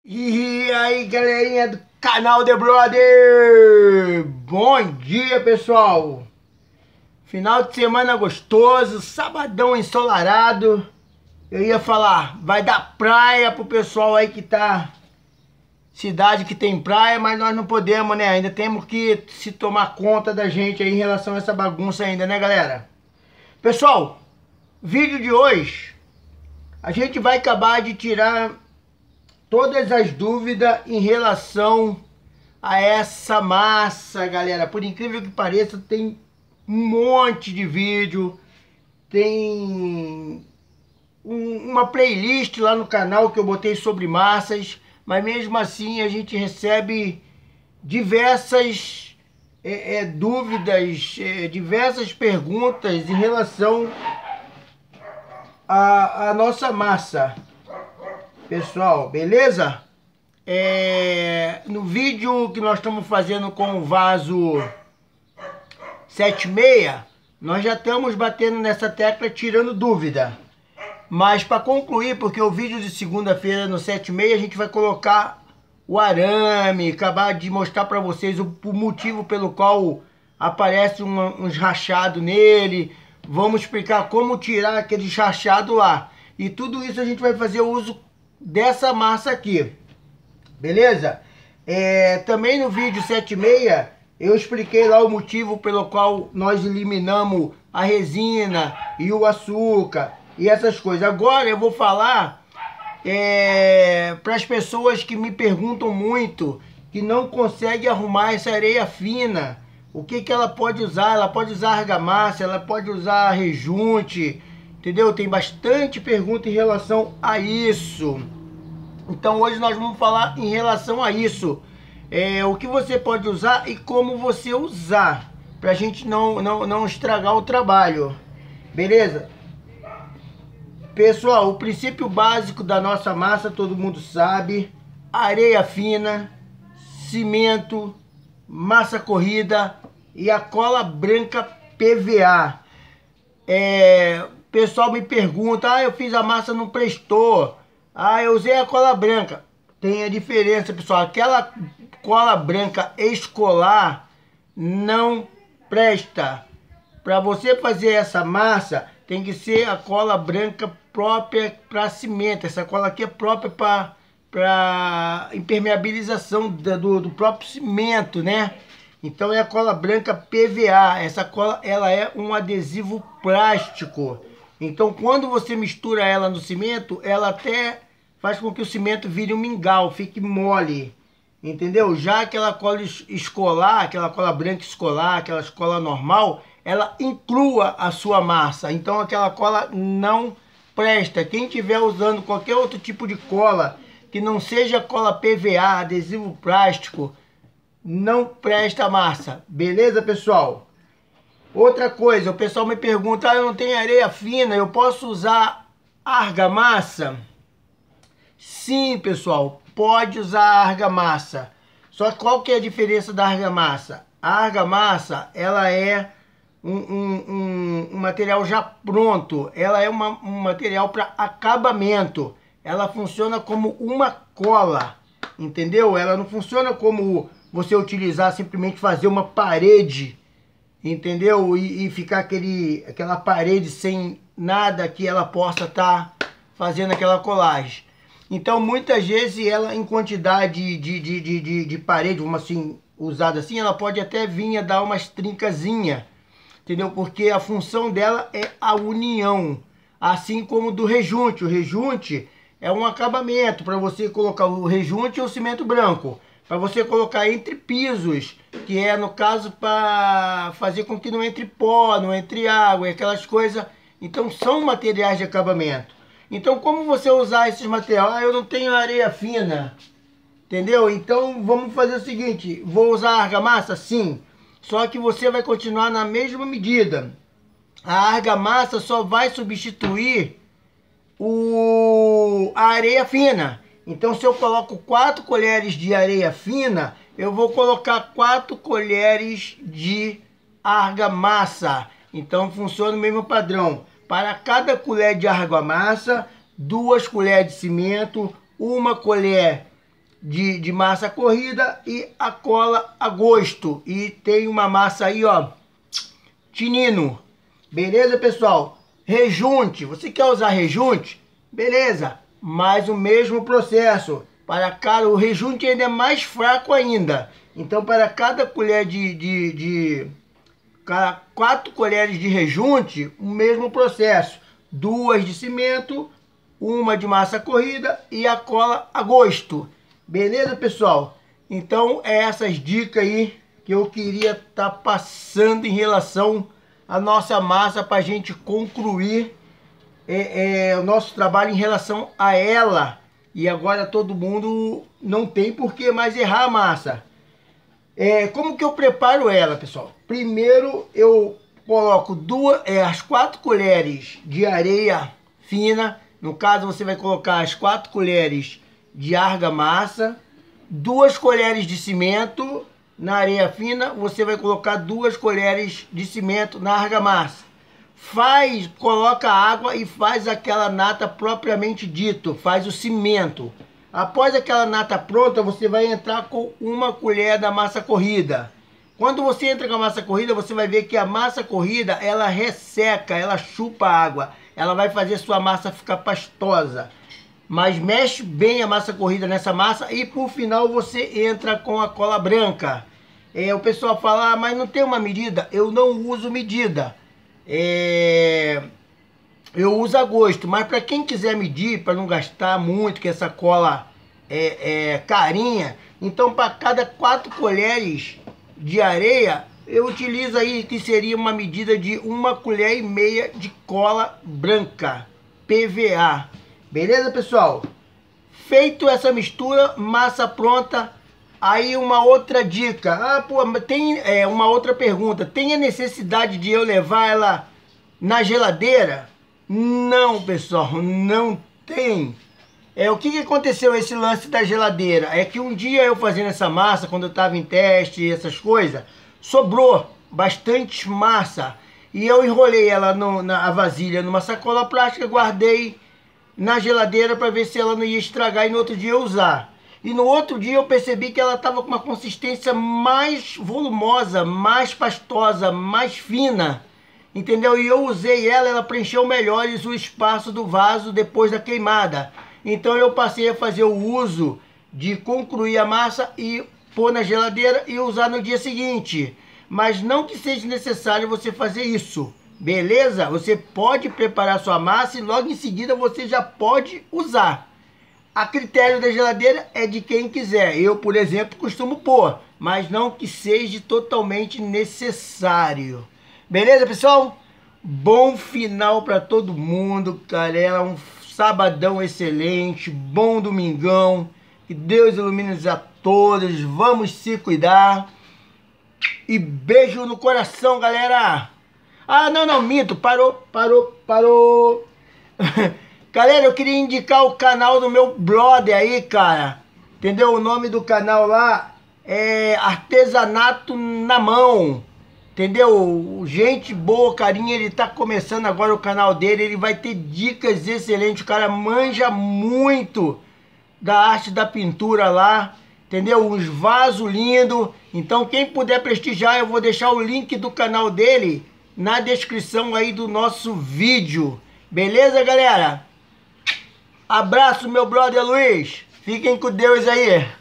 E aí, galerinha do canal The Brother! Bom dia, pessoal! Final de semana gostoso, sabadão ensolarado. Eu ia falar, vai dar praia pro pessoal aí que tá... Cidade que tem praia, mas nós não podemos, né? Ainda temos que se tomar conta da gente aí em relação a essa bagunça ainda, né, galera? Pessoal, vídeo de hoje, a gente vai acabar de tirar todas as dúvidas em relação a essa massa, galera. Por incrível que pareça, tem um monte de vídeo, tem uma playlist lá no canal que eu botei sobre massas, mas mesmo assim a gente recebe diversas dúvidas, diversas perguntas em relação à nossa massa. Pessoal, beleza? No vídeo que nós estamos fazendo com o vaso 76, nós já estamos batendo nessa tecla, tirando dúvida. Mas para concluir, porque o vídeo de segunda-feira no 76 a gente vai colocar o arame, acabar de mostrar para vocês o motivo pelo qual aparece uns rachados nele. Vamos explicar como tirar aqueles rachados lá. E tudo isso a gente vai fazer uso dessa massa aqui, beleza? Também no vídeo 76 eu expliquei lá o motivo pelo qual nós eliminamos a resina e o açúcar e essas coisas. Agora eu vou falar para as pessoas que me perguntam muito, que não conseguem arrumar essa areia fina. O que ela pode usar? Ela pode usar argamassa, ela pode usar rejunte, entendeu? Tem bastante pergunta em relação a isso. Então hoje nós vamos falar em relação a isso. O que você pode usar e como você usar, pra gente não estragar o trabalho. Beleza? Pessoal, o princípio básico da nossa massa todo mundo sabe: areia fina, cimento, massa corrida e a cola branca PVA. O pessoal me pergunta, eu fiz a massa, não prestou. Eu usei a cola branca. Tem a diferença, pessoal. Aquela cola branca escolar não presta. Para você fazer essa massa, tem que ser a cola branca própria para cimento. Essa cola aqui é própria para impermeabilização do próprio cimento, né? Então é a cola branca PVA. Essa cola, ela é um adesivo plástico. Então quando você mistura ela no cimento, ela até faz com que o cimento vire um mingau, fique mole, entendeu? Já aquela cola escolar, aquela cola branca escolar, aquela cola normal, ela inclua a sua massa. Então aquela cola não presta. Quem estiver usando qualquer outro tipo de cola que não seja cola PVA, adesivo plástico, não presta a massa. Beleza, pessoal? Outra coisa, o pessoal me pergunta, eu não tenho areia fina, eu posso usar argamassa? Sim, pessoal, pode usar argamassa. Só que qual que é a diferença da argamassa? A argamassa, ela é um material já pronto. Ela é um material para acabamento. Ela funciona como uma cola, entendeu? Ela não funciona como você utilizar, simplesmente fazer uma parede, entendeu? E ficar aquela parede sem nada que ela possa estar fazendo aquela colagem. Então, muitas vezes, ela em quantidade de parede, vamos assim, usada assim, ela pode até vir a dar umas trincazinhas, entendeu? Porque a função dela é a união, assim como do rejunte. O rejunte é um acabamento para você colocar o rejunte ou o cimento branco, para você colocar entre pisos, que é, no caso, para fazer com que não entre pó, não entre água e aquelas coisas. Então, são materiais de acabamento. Então, como você usar esses materiais? Eu não tenho areia fina, entendeu? Então, vamos fazer o seguinte, vou usar argamassa? Sim, só que você vai continuar na mesma medida. A argamassa só vai substituir a areia fina. Então, se eu coloco 4 colheres de areia fina, eu vou colocar 4 colheres de argamassa. Então, funciona o mesmo padrão. Para cada colher de argamassa, 2 colheres de cimento, 1 colher de massa corrida e a cola a gosto. E tem uma massa aí, ó, tinino. Beleza, pessoal? Rejunte. Você quer usar rejunte? Beleza. Mas o mesmo processo. Para cada, o rejunte ainda é mais fraco ainda. Então, para cada colher cada 4 colheres de rejunte, o mesmo processo. 2 de cimento, 1 de massa corrida e a cola a gosto. Beleza, pessoal? Então, é essas dicas aí que eu queria estar passando em relação à nossa massa para a gente concluir o nosso trabalho em relação a ela. E agora todo mundo não tem por que mais errar a massa. Como que eu preparo ela, pessoal? Primeiro eu coloco as 4 colheres de areia fina. No caso, você vai colocar as 4 colheres de argamassa, 2 colheres de cimento na areia fina, você vai colocar 2 colheres de cimento na argamassa. Coloca água e faz aquela nata propriamente dito, faz o cimento. Após aquela nata pronta, você vai entrar com 1 colher da massa corrida. Quando você entra com a massa corrida, você vai ver que a massa corrida, ela resseca, ela chupa água. Ela vai fazer sua massa ficar pastosa. Mas mexe bem a massa corrida nessa massa e por final você entra com a cola branca. O pessoal fala, mas não tem uma medida? Eu não uso medida. Eu uso a gosto, mas para quem quiser medir, para não gastar muito, que essa cola é carinha, então para cada 4 colheres de areia, eu utilizo aí que seria uma medida de 1,5 colher de cola branca, PVA. Beleza, pessoal? Feito essa mistura, massa pronta. Aí uma outra dica, tem uma outra pergunta, tem a necessidade de eu levar ela na geladeira? Não, pessoal, não tem. O que aconteceu esse lance da geladeira? É que um dia eu fazendo essa massa, quando eu estava em teste e essas coisas, sobrou bastante massa. E eu enrolei ela na vasilha numa sacola plástica, guardei na geladeira para ver se ela não ia estragar e no outro dia eu usar. E no outro dia eu percebi que ela estava com uma consistência mais volumosa, mais pastosa, mais fina. Entendeu? E eu usei ela preencheu melhor o espaço do vaso depois da queimada. Então eu passei a fazer o uso de concluir a massa e pôr na geladeira e usar no dia seguinte. Mas não que seja necessário você fazer isso. Beleza? Você pode preparar sua massa e logo em seguida você já pode usar. A critério da geladeira é de quem quiser. Eu, por exemplo, costumo pôr, mas não que seja totalmente necessário. Beleza, pessoal? Bom final para todo mundo, galera. Um sabadão excelente, bom domingão. Que Deus ilumine-nos a todos. Vamos se cuidar. E beijo no coração, galera. Não, minto. Parou. Galera, eu queria indicar o canal do meu brother aí, cara. Entendeu? O nome do canal lá é Artesanato na Mão. Entendeu? Gente boa, carinha, ele tá começando agora o canal dele. Ele vai ter dicas excelentes. O cara manja muito da arte da pintura lá. Entendeu? Uns vasos lindos. Então, quem puder prestigiar, eu vou deixar o link do canal dele na descrição aí do nosso vídeo. Beleza, galera? Abraço, meu brother Luiz. Fiquem com Deus aí.